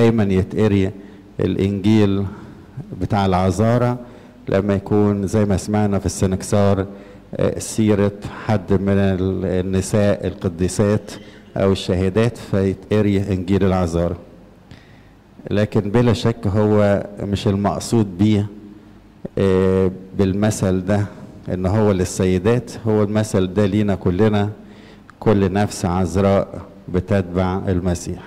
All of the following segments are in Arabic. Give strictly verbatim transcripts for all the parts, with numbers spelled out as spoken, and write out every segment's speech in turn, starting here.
دايما يتقري الانجيل بتاع العذارى لما يكون زي ما سمعنا في السنكسار سيرة حد من النساء القديسات او الشهيدات، فيتقري انجيل العذارى. لكن بلا شك هو مش المقصود بيه بالمثل ده ان هو للسيدات، هو المثل ده لينا كلنا، كل نفس عذراء بتتبع المسيح.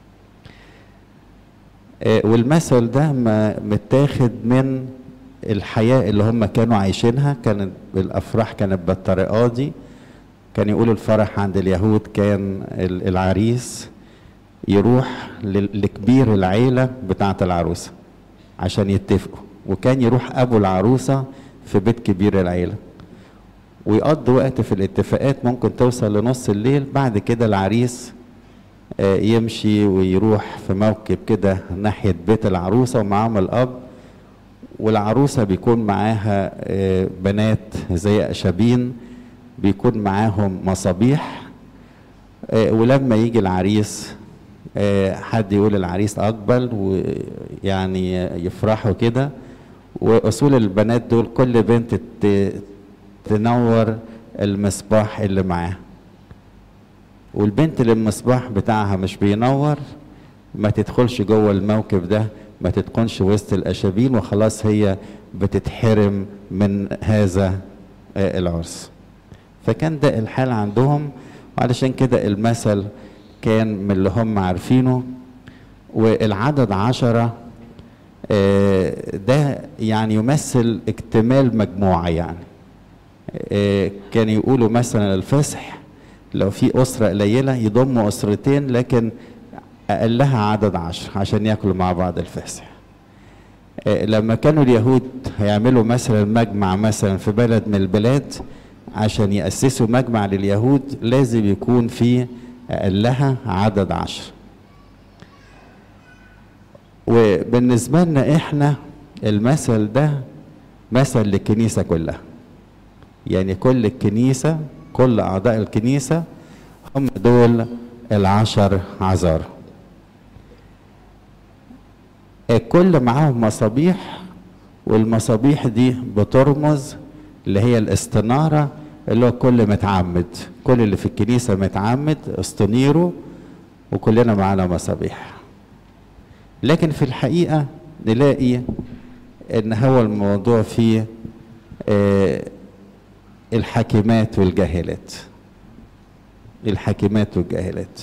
والمثل ده متاخد من الحياة اللي هم كانوا عايشينها. كانت الافراح كانت بالطريقة دي. كان يقولوا الفرح عند اليهود كان العريس يروح لكبير العيلة بتاعة العروسة عشان يتفقوا، وكان يروح ابو العروسة في بيت كبير العيلة ويقضي وقت في الاتفاقات، ممكن توصل لنص الليل. بعد كده العريس يمشي ويروح في موكب كده ناحية بيت العروسة ومعاهم الأب، والعروسة بيكون معاها بنات زي أشابين، بيكون معاهم مصابيح. ولما يجي العريس حد يقول العريس أقبل ويعني يفرحوا كده، وأصول البنات دول كل بنت تنور المصباح اللي معاها، والبنت اللي المصباح بتاعها مش بينور ما تدخلش جوه الموكب ده، ما تدخلش وسط الأشابين، وخلاص هي بتتحرم من هذا العرس. فكان ده الحال عندهم، وعلشان كده المثل كان من اللي هم عارفينه. والعدد عشرة ده يعني يمثل اكتمال مجموعة. يعني كان يقولوا مثلا الفصح لو في أسرة قليلة يضموا أسرتين، لكن أقلها عدد عشر عشان يأكلوا مع بعض الفصح. لما كانوا اليهود هيعملوا مثلا مجمع مثلا في بلد من البلاد عشان يأسسوا مجمع لليهود، لازم يكون في أقلها عدد عشر. وبالنسبة لنا إحنا المثل ده مثل للكنيسة كلها. يعني كل الكنيسة، كل أعضاء الكنيسة هم دول العشر عذار. الكل معاهم مصابيح، والمصابيح دي بترمز اللي هي الاستنارة، اللي هو كل متعمد، كل اللي في الكنيسة متعمد استنيروا، وكلنا معانا مصابيح. لكن في الحقيقة نلاقي ان هو الموضوع فيه آه الحاكمات والجاهلات. الحاكمات والجاهلات،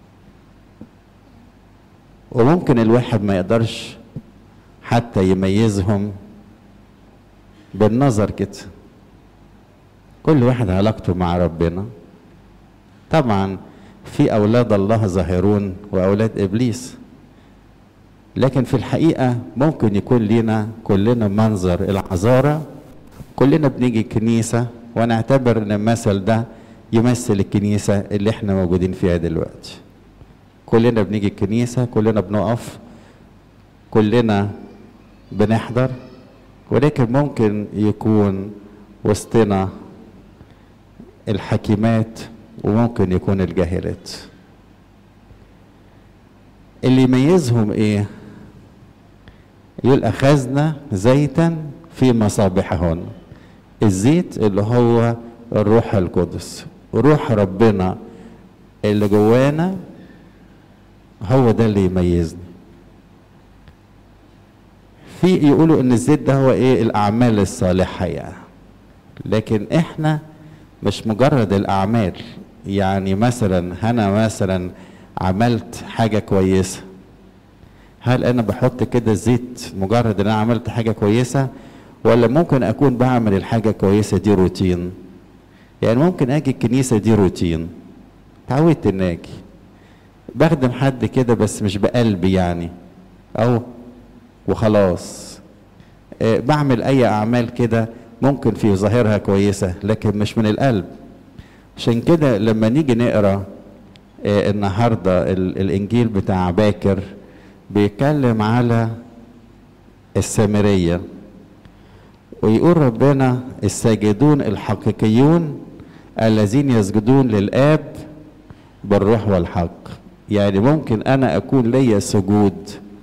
وممكن الواحد ما يقدرش حتى يميزهم بالنظر كده. كل واحد علاقته مع ربنا. طبعا في أولاد الله ظاهرون وأولاد إبليس، لكن في الحقيقة ممكن يكون لنا كلنا منظر العذارى. كلنا بنيجي الكنيسة ونعتبر ان المثل ده يمثل الكنيسة اللي احنا موجودين فيها دلوقتي. كلنا بنيجي الكنيسة، كلنا بنقف، كلنا بنحضر، ولكن ممكن يكون وسطنا الحكيمات وممكن يكون الجاهلات. اللي يميزهم ايه؟ يقول أخذنا زيتا في مصابيحهن. الزيت اللي هو الروح القدس، روح ربنا اللي جوانا، هو ده اللي يميزنا. في يقولوا ان الزيت ده هو ايه؟ الاعمال الصالحة يعني. لكن احنا مش مجرد الاعمال. يعني مثلا انا مثلا عملت حاجة كويسة، هل انا بحط كده زيت مجرد ان انا عملت حاجة كويسة، ولا ممكن اكون بعمل الحاجة كويسة دي روتين؟ يعني ممكن اجي الكنيسة دي روتين، تعودت ان اجي بخدم حد كده بس مش بقلبي يعني، او وخلاص. أه بعمل اي اعمال كده ممكن في ظاهرها كويسة لكن مش من القلب. عشان كده لما نيجي نقرأ أه النهاردة الانجيل بتاع باكر بيتكلم على السامرية، ويقول ربنا الساجدون الحقيقيون الذين يسجدون للآب بالروح والحق. يعني ممكن أنا أكون ليا سجود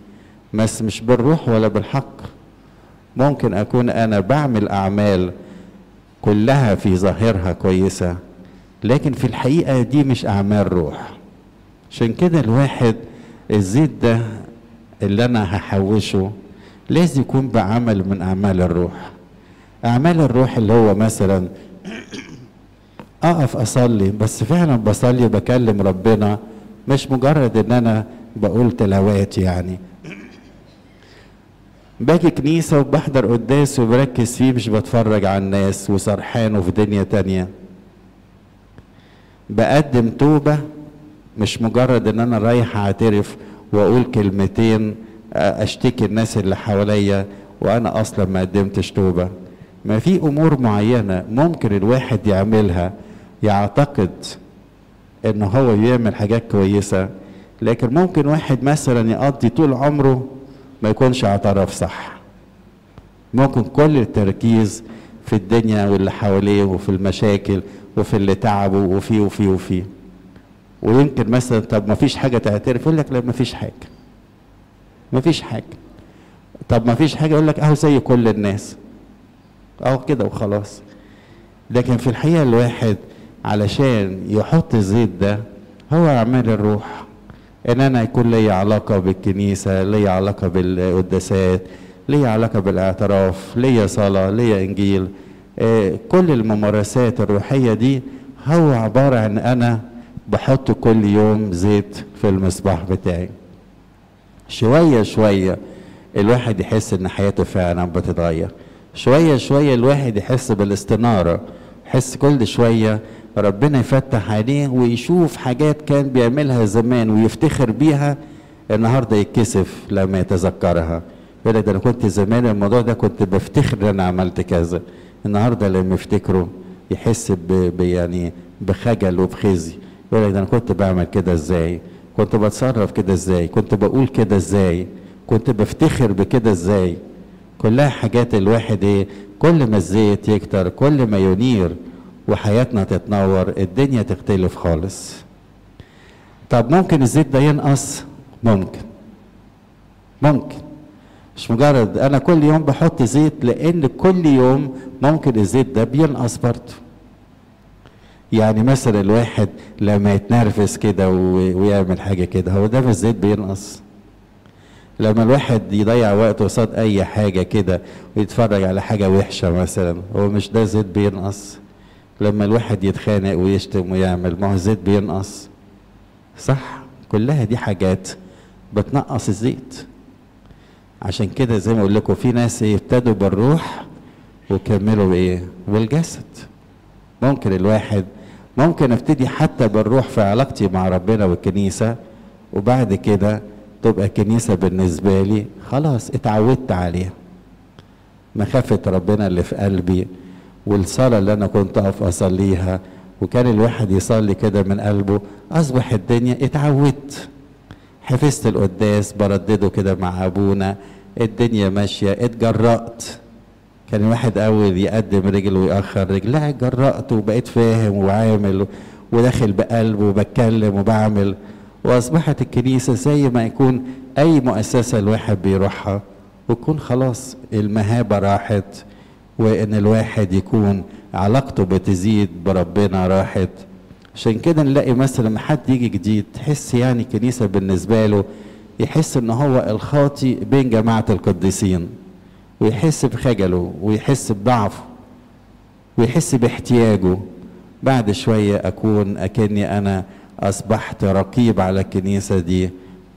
بس مش بالروح ولا بالحق. ممكن اكون انا بعمل اعمال كلها في ظاهرها كويسة، لكن في الحقيقة دي مش اعمال روح. عشان كده الواحد الزيت ده اللي انا هحوشه لازم يكون بعمل من اعمال الروح. اعمال الروح اللي هو مثلا اقف اصلي، بس فعلا بصلي بكلم ربنا، مش مجرد ان انا بقول تلاوات يعني. باجي كنيسة وبحضر قداس وبركز فيه، مش بتفرج على الناس وسرحان وفي دنيا تانية. بقدم توبة، مش مجرد ان انا رايح اعترف واقول كلمتين اشتكي الناس اللي حواليا وانا اصلا ما قدمتش توبة. ما في امور معينة ممكن الواحد يعملها يعتقد ان هو يعمل حاجات كويسة، لكن ممكن واحد مثلا يقضي طول عمره ما يكونش اعترف صح. ممكن كل التركيز في الدنيا واللي حواليه وفي المشاكل وفي اللي تعبه وفيه وفيه وفيه، ويمكن مثلا طب ما فيش حاجة تعترف، يقول لك لا ما فيش حاجة، ما فيش حاجة. طب ما فيش حاجة، يقول لك اهو زي كل الناس، اهو كده وخلاص. لكن في الحقيقة الواحد علشان يحط الزيت ده هو اعمال الروح، ان انا يكون لي علاقة بالكنيسة، لي علاقة بالقداسات، لي علاقة بالاعتراف، لي صلاة، لي انجيل. آه كل الممارسات الروحية دي هو عبارة عن انا بحط كل يوم زيت في المصباح بتاعي. شوية شوية الواحد يحس ان حياته فعلا بتتغير. شوية شوية الواحد يحس بالاستنارة، يحس كل شوية ربنا يفتح عليه ويشوف حاجات كان بيعملها زمان ويفتخر بيها، النهارده يتكسف لما يتذكرها. يقول لك ده انا كنت زمان الموضوع ده كنت بفتخر ان انا عملت كذا، النهارده لما يفتكره يحس ب يعني بخجل وبخزي. يقول لك ده انا كنت بعمل كده ازاي؟ كنت بتصرف كده ازاي؟ كنت بقول كده ازاي؟ كنت بفتخر بكده ازاي؟ كلها حاجات الواحد ايه، كل ما الزيت يكتر كل ما ينير وحياتنا تتنور، الدنيا تختلف خالص. طب ممكن الزيت ده ينقص؟ ممكن ممكن مش مجرد انا كل يوم بحط زيت، لان كل يوم ممكن الزيت ده بينقص برضه. يعني مثلا الواحد لما يتنرفز كده ويعمل حاجه كده، هو ده الزيت بينقص. لما الواحد يضيع وقته قصاد اي حاجه كده ويتفرج على حاجه وحشه مثلا، هو مش ده زيت بينقص؟ لما الواحد يتخانق ويشتم ويعمل، ما هو الزيت بينقص، صح؟ كلها دي حاجات بتنقص الزيت. عشان كده زي ما اقول لكم في ناس يبتدوا بالروح وكملوا بايه؟ بالجسد. ممكن الواحد ممكن ابتدي حتى بالروح في علاقتي مع ربنا والكنيسه، وبعد كده تبقى الكنيسه بالنسبه لي خلاص اتعودت عليها. مخافه ربنا اللي في قلبي والصلاه اللي انا كنت اقف اصليها وكان الواحد يصلي كده من قلبه، اصبح الدنيا اتعودت. حفظت القداس بردده كده مع ابونا، الدنيا ماشيه، اتجرأت. كان الواحد اول يقدم رجل ويأخر رجل، لا اتجرأت وبقيت فاهم وعامل وداخل بقلبه وبتكلم وبعمل. واصبحت الكنيسه زي ما يكون اي مؤسسه الواحد بيروحها، ويكون خلاص المهابه راحت، وان الواحد يكون علاقته بتزيد بربنا راحت. عشان كده نلاقي مثلا لما حد يجي جديد تحس يعني كنيسه بالنسبه له يحس ان هو الخاطي بين جماعه القديسين، ويحس بخجله ويحس بضعفه ويحس باحتياجه. بعد شويه اكون اكني انا اصبحت رقيب على الكنيسه دي،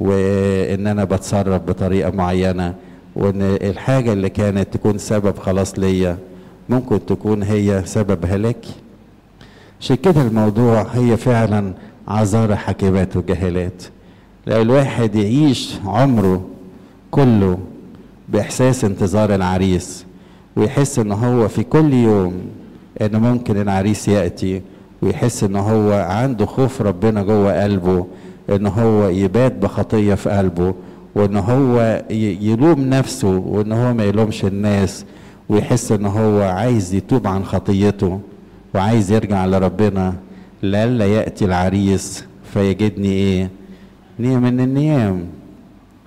وان انا بتصرف بطريقه معينه، وان الحاجه اللي كانت تكون سبب خلاص ليا ممكن تكون هي سبب هلاكي. عشان كده الموضوع هي فعلا عذارى حكيمات وجاهلات. لو الواحد يعيش عمره كله باحساس انتظار العريس، ويحس ان هو في كل يوم ان ممكن العريس ياتي، ويحس ان هو عنده خوف ربنا جوه قلبه، ان هو يبات بخطيه في قلبه، وان هو يلوم نفسه وان هو ما يلومش الناس، ويحس ان هو عايز يتوب عن خطيته وعايز يرجع لربنا، لئلا ياتي العريس فيجدني ايه؟ نيم من النيام.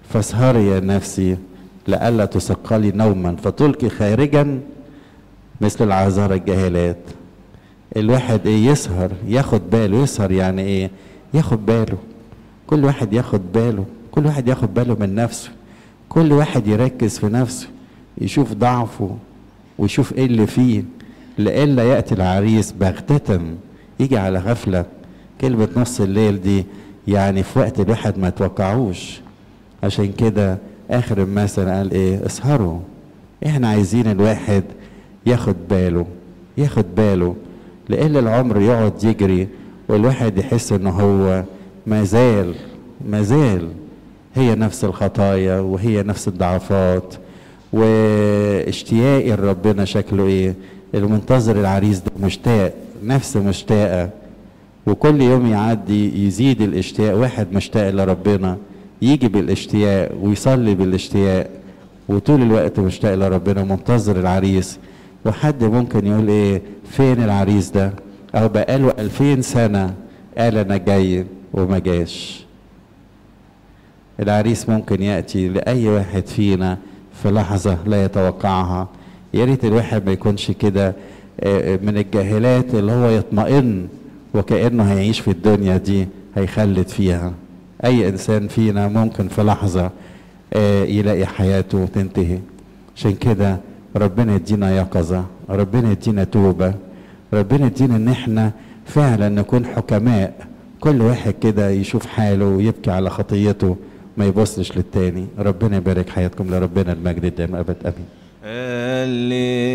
فاسهري يا نفسي لئلا تثقلي نوما فتلقي خارجا مثل العذارى الجاهلات. الواحد ايه؟ يسهر، ياخد باله. يسهر يعني ايه؟ ياخد باله. كل واحد ياخد باله، كل واحد ياخد باله من نفسه، كل واحد يركز في نفسه، يشوف ضعفه ويشوف ايه اللي فيه، لئلا يأتي العريس بغتة، يجي على غفلة. كلمة نص الليل دي يعني في وقت الواحد ما يتوقعوش. عشان كده آخر المثل قال ايه؟ اسهروا. احنا عايزين الواحد ياخد باله، ياخد باله، لئلا العمر يقعد يجري والواحد يحس ان هو ما زال ما زال هي نفس الخطايا وهي نفس الضعفات. واشتياقي لربنا شكله ايه؟ المنتظر العريس ده مشتاق، نفس مشتاقه، وكل يوم يعدي يزيد الاشتياق. واحد مشتاق لربنا يجي بالاشتياق ويصلي بالاشتياق، وطول الوقت مشتاق لربنا منتظر العريس. وحد ممكن يقول ايه؟ فين العريس ده؟ او بقاله الفين سنة قال انا جاي وما جاش. العريس ممكن يأتي لأي واحد فينا في لحظة لا يتوقعها. يا ريت الواحد ما يكونش كده من الجاهلات اللي هو يطمئن وكأنه هيعيش في الدنيا دي هيخلد فيها. أي إنسان فينا ممكن في لحظة يلاقي حياته تنتهي. عشان كده ربنا يدينا يقظة، ربنا يدينا توبة، ربنا يدينا ان احنا فعلا نكون حكماء. كل واحد كده يشوف حاله ويبكي على خطيته، ما يبصش للتاني. ربنا يبارك حياتكم، لربنا المجد الدائم ابد امين.